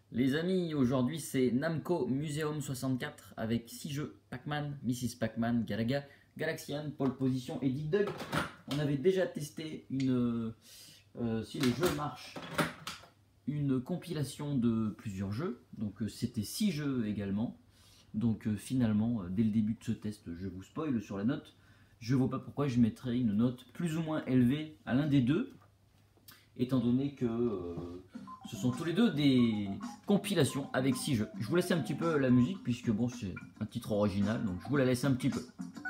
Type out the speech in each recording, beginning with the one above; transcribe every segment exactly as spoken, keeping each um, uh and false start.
Les amis, aujourd'hui c'est Namco Museum soixante-quatre avec six jeux, Pac-Man, missus Pac-Man, Galaga, Galaxian, Pole Position et Dig Dug. On avait déjà testé une, euh, si le jeu marche, une compilation de plusieurs jeux, donc euh, c'était six jeux également. Donc euh, finalement, euh, dès le début de ce test, je vous spoil sur la note, je ne vois pas pourquoi je mettrais une note plus ou moins élevée à l'un des deux, étant donné que euh, ce sont tous les deux des compilations avec six jeux. Je vous laisse un petit peu la musique puisque bon, c'est un titre original, donc je vous la laisse un petit peu.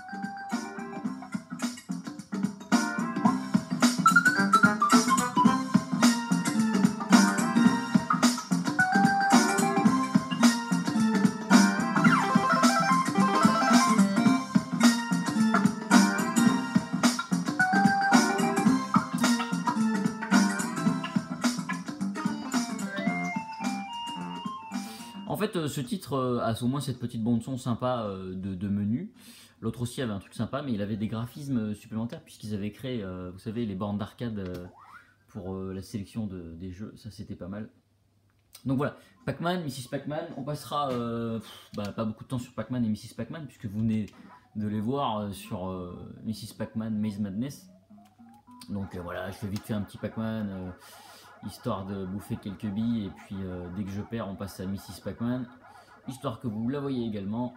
En fait, euh, ce titre euh, a au moins cette petite bande son sympa euh, de, de menu. L'autre aussi avait un truc sympa, mais il avait des graphismes supplémentaires puisqu'ils avaient créé, euh, vous savez, les bornes d'arcade euh, pour euh, la sélection de, des jeux. Ça, c'était pas mal. Donc voilà, Pac-Man, missus Pac-Man. On passera euh, pff, bah, pas beaucoup de temps sur Pac-Man et missus Pac-Man puisque vous venez de les voir euh, sur euh, missus Pac-Man Maze Madness. Donc euh, voilà, je fais vite fait un petit Pac-Man. Euh, histoire de bouffer quelques billes, et puis euh, dès que je perds on passe à missus Pac-Man, histoire que vous la voyez également,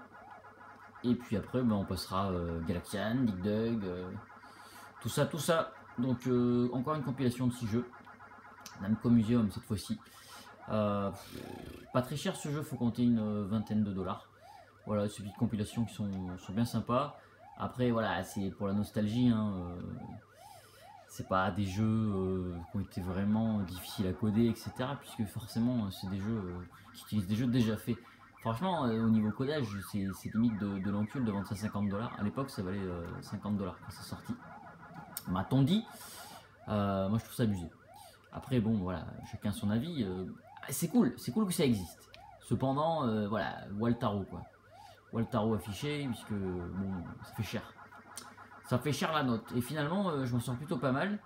et puis après ben, on passera euh, Galaxian, Dig Dug, euh, tout ça, tout ça, donc euh, encore une compilation de six jeux, Namco Museum cette fois-ci, euh, pas très cher ce jeu, faut compter une vingtaine de dollars, voilà, ces petites compilations qui sont, sont bien sympas, après voilà, c'est pour la nostalgie, hein, euh, c'est pas des jeux euh, qui ont été vraiment difficiles à coder, et cetera. Puisque forcément, c'est des jeux euh, qui utilisent des jeux déjà faits. Franchement, euh, au niveau codage, c'est limite de, de l'encul de vendre ça cinquante dollars. À l'époque, ça valait euh, cinquante dollars quand c'est sorti. M'a-t-on dit euh, Moi, je trouve ça abusé. Après, bon, voilà, chacun son avis. Euh, c'est cool, c'est cool que ça existe. Cependant, euh, voilà, Waltaro, quoi. Waltaro affiché, puisque, bon, ça fait cher. Ça fait cher la note. Et finalement, euh, je m'en sors plutôt pas mal.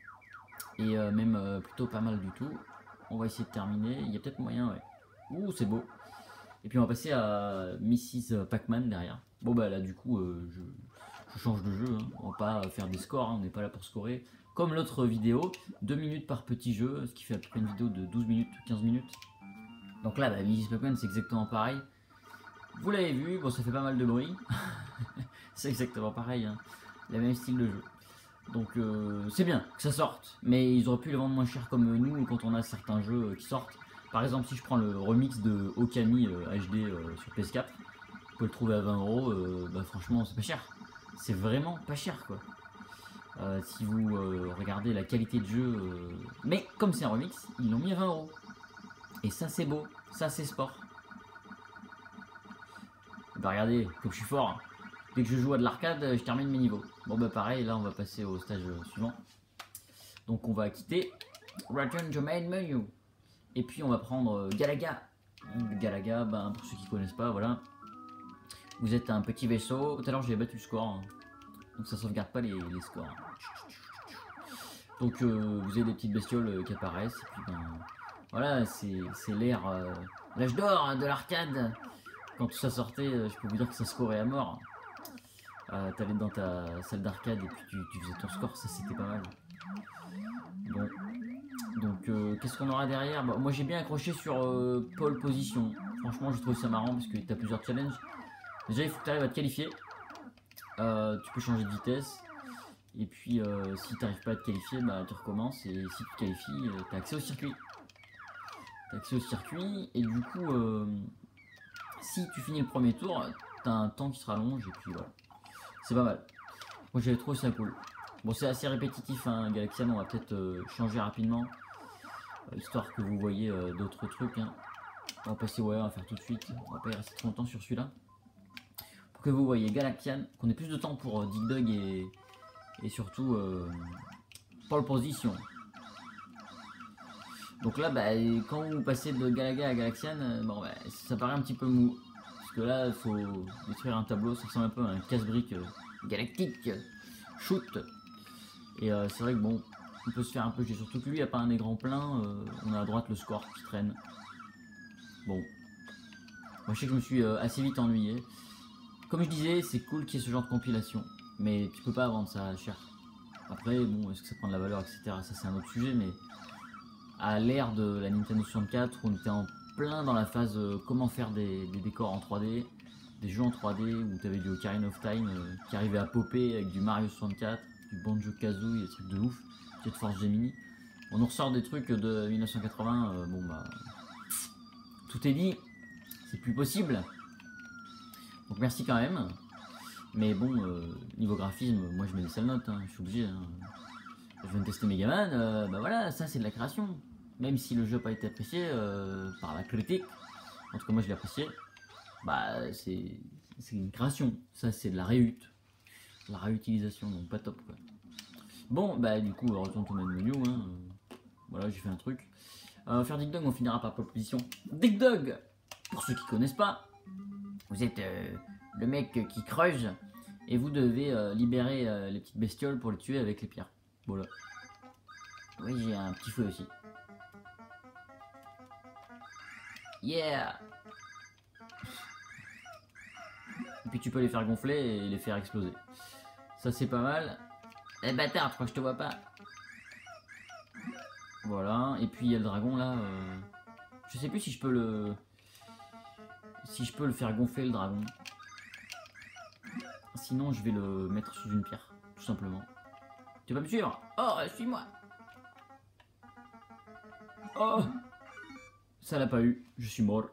Et euh, même euh, plutôt pas mal du tout. On va essayer de terminer. Il y a peut-être moyen, ouais. Ouh, c'est beau. Et puis on va passer à missus Pac-Man derrière. Bon, bah là, du coup, euh, je, je change de jeu. Hein. On va pas faire des scores. Hein. On n'est pas là pour scorer. Comme l'autre vidéo, deux minutes par petit jeu. Ce qui fait à peu près une vidéo de douze minutes, quinze minutes. Donc là, bah, missus Pac-Man, c'est exactement pareil. Vous l'avez vu. Bon, ça fait pas mal de bruit. C'est exactement pareil. Hein. Le même style de jeu. Donc euh, c'est bien que ça sorte, mais ils auraient pu les vendre moins cher comme nous quand on a certains jeux euh, qui sortent. Par exemple, si je prends le remix de Okami euh, H D euh, sur P S quatre, vous pouvez le trouver à vingt euros, euh, bah franchement c'est pas cher. C'est vraiment pas cher quoi. Euh, si vous euh, regardez la qualité de jeu, euh... mais comme c'est un remix, ils l'ont mis à vingt euros. Et ça c'est beau, ça c'est sport. Bah regardez, comme je suis fort. Hein. Dès que je joue à de l'arcade, je termine mes niveaux. Bon bah pareil, là on va passer au stage suivant. Donc on va quitter Return to Main Menu. Et puis on va prendre Galaga. Galaga, ben, pour ceux qui ne connaissent pas, voilà. Vous êtes un petit vaisseau. Tout à l'heure j'ai battu le score. Hein. Donc ça sauvegarde pas les, les scores. Donc euh, vous avez des petites bestioles qui apparaissent. Et puis ben, voilà, c'est l'ère, euh, l'âge d'or de l'arcade. Quand tout ça sortait, je peux vous dire que ça scorait à mort. Euh, T'allais dans ta salle d'arcade et puis tu, tu faisais ton score, ça c'était pas mal. Bon. Donc euh, qu'est-ce qu'on aura derrière bah, moi j'ai bien accroché sur euh, Pole Position. Franchement j'ai trouvé ça marrant parce que tu as plusieurs challenges. Déjà il faut que tu arrives à te qualifier. Euh, tu peux changer de vitesse. Et puis euh, si tu n'arrives pas à te qualifier, bah, tu recommences. Et si tu te qualifies, euh, tu as accès au circuit. Tu as accès au circuit et du coup euh, si tu finis le premier tour, tu as un temps qui se rallonge et puis voilà. C'est pas mal. Moi j'avais trouvé ça cool. Bon c'est assez répétitif hein, Galaxian, on va peut-être euh, changer rapidement. Euh, histoire que vous voyez euh, d'autres trucs. Hein. On va passer, ouais, on va faire tout de suite. On va pas y rester trop longtemps sur celui-là. Pour que vous voyez Galaxian, qu'on ait plus de temps pour euh, Dig Dug et, et surtout euh, Pole Position. Donc là, bah, quand vous passez de Galaga à Galaxian, euh, bon, bah, ça paraît un petit peu mou. Parce que là, il faut détruire un tableau, ça ressemble un peu à un casse-brique euh, galactique. Shoot. Et euh, c'est vrai que bon, on peut se faire un peu chier. Surtout que lui, il n'y a pas un écran plein. Euh, on a à droite le score qui traîne. bon. Moi je sais que je me suis euh, assez vite ennuyé. Comme je disais, c'est cool qu'il y ait ce genre de compilation. Mais tu peux pas vendre ça cher. Après, bon, est-ce que ça prend de la valeur, et cetera. Ça c'est un autre sujet, mais à l'ère de la Nintendo soixante-quatre, on était en plein dans la phase euh, comment faire des, des décors en trois D, des jeux en trois D, où tu avais du Ocarina of Time euh, qui arrivait à popper avec du Mario soixante-quatre, du Banjo-Kazooie, des trucs de ouf, Jet Force Gemini. On nous ressort des trucs de mille neuf cent quatre-vingts, euh, bon bah... Tout est dit, c'est plus possible. Donc merci quand même. Mais bon, euh, niveau graphisme, moi je mets des sales notes, hein, je suis obligé. Hein. Je viens de tester Megaman, euh, bah voilà, ça c'est de la création. Même si le jeu n'a pas été apprécié euh, par la critique, en tout cas moi je l'ai apprécié, bah c'est une création. Ça c'est de la réut. La réutilisation, donc pas top quoi. Bon, bah du coup, on retourne au même menu. Hein. Voilà, j'ai fait un truc. Euh, on va faire Dig Dug, on finira par proposition. Dig Dug, pour ceux qui connaissent pas, vous êtes euh, le mec qui creuse et vous devez euh, libérer euh, les petites bestioles pour les tuer avec les pierres. Voilà. Oui, j'ai un petit fouet aussi. Yeah! Et puis tu peux les faire gonfler et les faire exploser. Ça c'est pas mal. Eh bâtard, tu crois que je te vois pas? Voilà, et puis il y a le dragon là. Euh... Je sais plus si je peux le... Si je peux le faire gonfler le dragon. Sinon je vais le mettre sous une pierre, tout simplement. Tu vas me suivre? Oh, suis-moi! Oh! Ça l'a pas eu, je suis mort.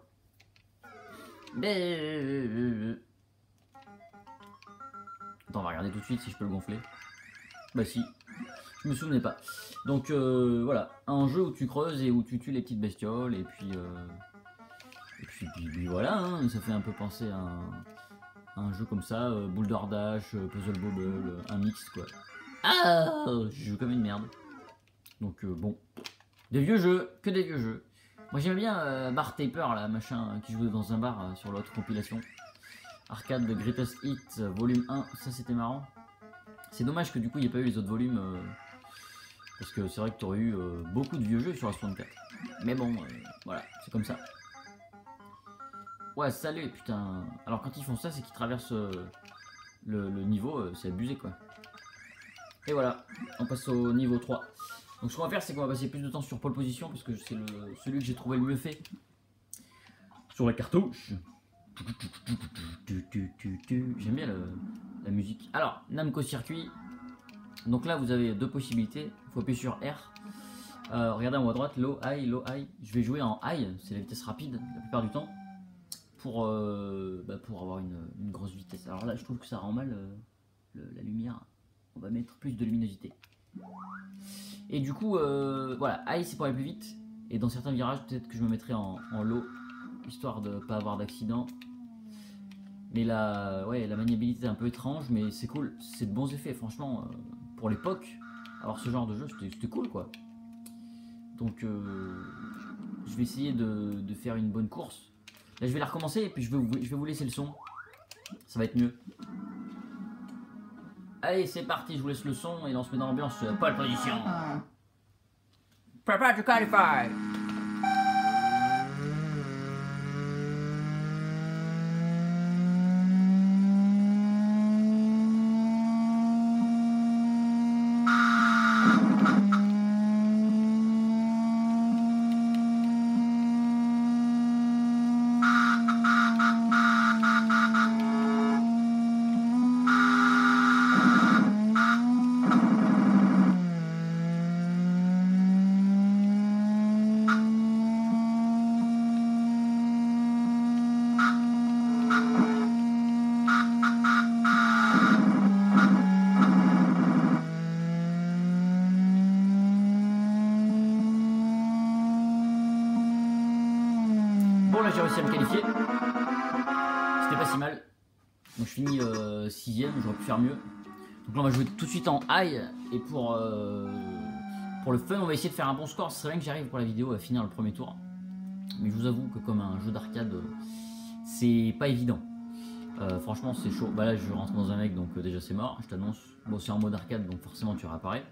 Attends, on va regarder tout de suite si je peux le gonfler. Bah si, je me souvenais pas. Donc euh, voilà, un jeu où tu creuses et où tu tues les petites bestioles et puis... Euh... Et puis, puis, puis voilà, hein, ça fait un peu penser à un, à un jeu comme ça, euh, Boulder Dash, euh, Puzzle Bobble, euh, un mix quoi. Ah, je joue comme une merde. Donc euh, bon, des vieux jeux, que des vieux jeux. Moi j'aimais bien euh, Bar Taper là, machin, qui jouait dans un bar euh, sur l'autre compilation. Arcade de Greatest Hits, euh, volume un, ça c'était marrant. C'est dommage que du coup il n'y ait pas eu les autres volumes, euh, parce que c'est vrai que tu aurais eu euh, beaucoup de vieux jeux sur la soixante-quatre. Mais bon, euh, voilà, c'est comme ça. Ouais, salut, putain. Alors quand ils font ça, c'est qu'ils traversent euh, le, le niveau, euh, c'est abusé quoi. Et voilà, on passe au niveau trois. Donc ce qu'on va faire, c'est qu'on va passer plus de temps sur pole position, parce que c'est celui que j'ai trouvé le mieux fait. Sur la cartouche. J'aime bien le, la musique. Alors, Namco Circuit. Donc là, vous avez deux possibilités. Il faut appuyer sur R. Euh, regardez en haut à droite, low, high, low, high. Je vais jouer en high, c'est la vitesse rapide la plupart du temps. Pour, euh, bah pour avoir une, une grosse vitesse. Alors là, je trouve que ça rend mal euh, le, la lumière. On va mettre plus de luminosité. Et du coup, euh, voilà, high c'est pour aller plus vite. Et dans certains virages, peut-être que je me mettrai en, en low, histoire de pas avoir d'accident. Mais la, ouais, la maniabilité est un peu étrange, mais c'est cool. C'est de bons effets, franchement. Euh, pour l'époque, avoir ce genre de jeu, c'était cool, quoi. Donc, euh, je vais essayer de, de faire une bonne course. Là, je vais la recommencer et puis je vais, vous, je vais vous laisser le son. Ça va être mieux. Allez, c'est parti, je vous laisse le son et là on se met dans l'ambiance. Pole position. Prepare to qualify. Bon là j'ai réussi à me qualifier. C'était pas si mal. Donc je finis euh, sixième, j'aurais pu faire mieux. Donc là on va jouer tout de suite en high. Et pour, euh, pour le fun on va essayer de faire un bon score. Ce serait bien que j'arrive pour la vidéo à finir le premier tour. Mais je vous avoue que comme un jeu d'arcade, c'est pas évident. Euh, franchement c'est chaud. Bah là je rentre dans un mec donc euh, déjà c'est mort, je t'annonce. Bon c'est en mode arcade donc forcément tu réapparais.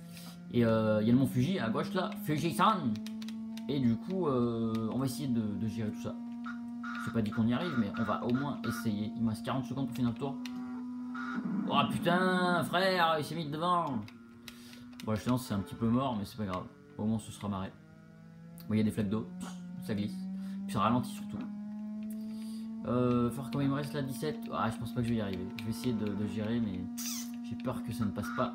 Et il euh, y a le mont Fuji à gauche là, Fuji-san. Et du coup, euh, on va essayer de, de gérer tout ça. C'est pas dit qu'on y arrive, mais on va au moins essayer. Il me reste quarante secondes pour finir le tour. Oh putain, frère, il s'est mis devant. Bon, la séance c'est un petit peu mort, mais c'est pas grave. Au moins, ce sera marré. Bon, il y a des flaques d'eau, ça glisse. Puis ça ralentit surtout. Euh, faire comment il me reste là, dix-sept. Ah, je pense pas que je vais y arriver. Je vais essayer de, de gérer, mais j'ai peur que ça ne passe pas.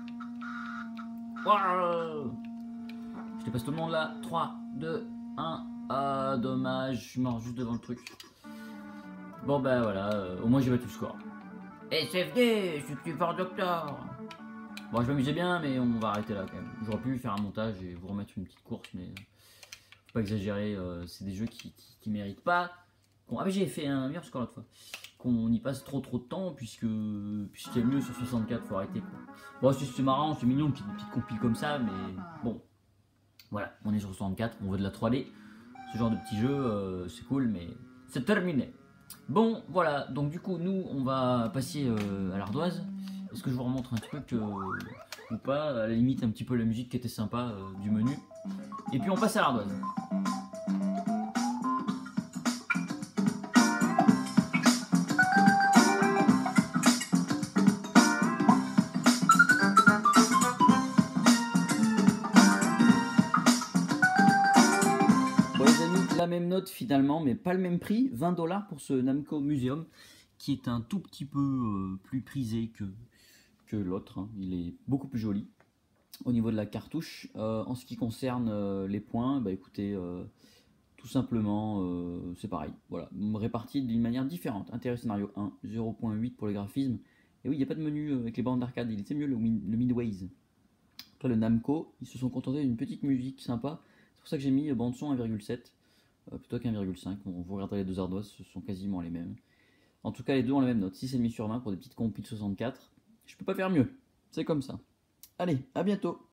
Wow, je dépasse tout le monde là. trois, deux, un. Ah, dommage, je suis mort juste devant le truc. Bon, bah voilà, euh, au moins j'ai battu le score. S F D, je suis fort docteur. Bon, je m'amusais bien, mais on va arrêter là quand même. J'aurais pu faire un montage et vous remettre une petite course, mais faut pas exagérer. Euh, c'est des jeux qui, qui, qui méritent pas. Bon, ah, mais j'ai fait un meilleur score l'autre fois. Qu'on y passe trop trop de temps, puisque puisqu'il y a mieux sur soixante-quatre, faut arrêter quoi. Bon, c'est marrant, c'est mignon, une petite, petite compile comme ça, mais bon. Voilà, on est sur soixante-quatre, on veut de la trois D. Ce genre de petit jeu, euh, c'est cool, mais c'est terminé. Bon, voilà, donc du coup, nous, on va passer euh, à l'ardoise. Est-ce que je vous remontre un truc euh, ou pas? À la limite, un petit peu la musique qui était sympa euh, du menu. Et puis on passe à l'ardoise. La même note finalement, mais pas le même prix, vingt dollars pour ce Namco Museum, qui est un tout petit peu euh, plus prisé que, que l'autre. Hein. Il est beaucoup plus joli au niveau de la cartouche. Euh, en ce qui concerne euh, les points, bah écoutez, euh, tout simplement, euh, c'est pareil. Voilà, réparti d'une manière différente. Intérêt scénario un, zéro virgule huit pour les graphismes. Et oui, il n'y a pas de menu avec les bandes d'arcade, il était mieux le, le Midways. Après le Namco, ils se sont contentés d'une petite musique sympa. C'est pour ça que j'ai mis bande son un virgule sept. Euh, plutôt qu'un virgule cinq. On vous regardez les deux ardoises, ce sont quasiment les mêmes. En tout cas, les deux ont la même note, six virgule cinq sur vingt pour des petites compiles soixante-quatre. Je peux pas faire mieux, c'est comme ça. Allez, à bientôt.